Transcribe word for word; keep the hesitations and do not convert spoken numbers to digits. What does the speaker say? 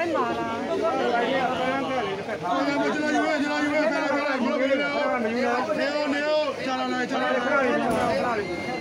တိုင်းမှာလားဟုတ်ကဲ့ဟုတ်ကဲ့ဟုတ်ကဲ့ကျွန်တော်ယူရကျွန်တော်ယူရခါခါယူရမယူရနေနေနေချာလာလိုက်ချာလာလိုက်